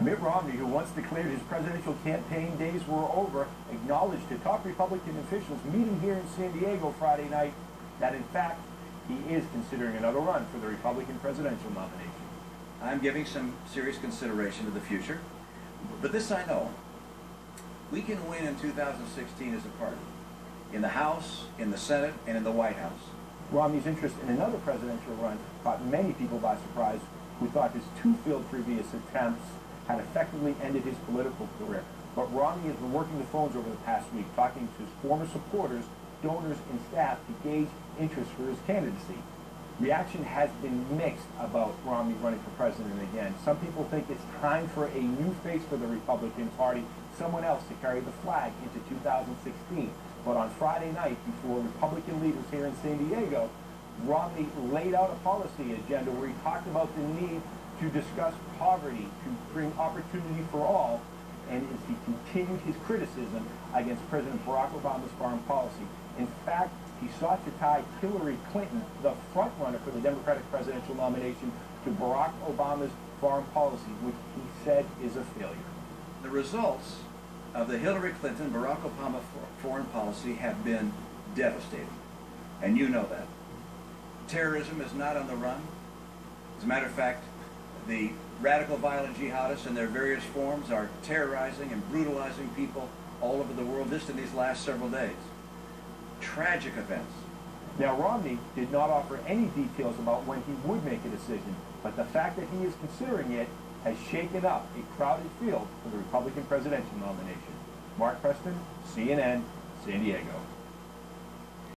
Mitt Romney, who once declared his presidential campaign days were over, acknowledged to top Republican officials meeting here in San Diego Friday night that, in fact, he is considering another run for the Republican presidential nomination. I'm giving some serious consideration to the future, but this I know. We can win in 2016 as a party, in the House, in the Senate, and in the White House. Romney's interest in another presidential run caught many people by surprise who thought his two failed previous attempts had effectively ended his political career. But Romney has been working the phones over the past week, talking to his former supporters, donors, and staff to gauge interest for his candidacy. Reaction has been mixed about Romney running for president again. Some people think it's time for a new face for the Republican Party, someone else to carry the flag into 2016. But on Friday night, before Republican leaders here in San Diego, Romney laid out a policy agenda where he talked about the need to discuss poverty, to bring opportunity for all, and as he continued his criticism against President Barack Obama's foreign policy. In fact, he sought to tie Hillary Clinton, the frontrunner for the Democratic presidential nomination, to Barack Obama's foreign policy, which he said is a failure. The results of the Hillary Clinton-Barack Obama foreign policy have been devastating, and you know that. Terrorism is not on the run. As a matter of fact, the radical violent jihadists in their various forms are terrorizing and brutalizing people all over the world just in these last several days. Tragic events. Now, Romney did not offer any details about when he would make a decision, but the fact that he is considering it has shaken up a crowded field for the Republican presidential nomination. Mark Preston, CNN, San Diego.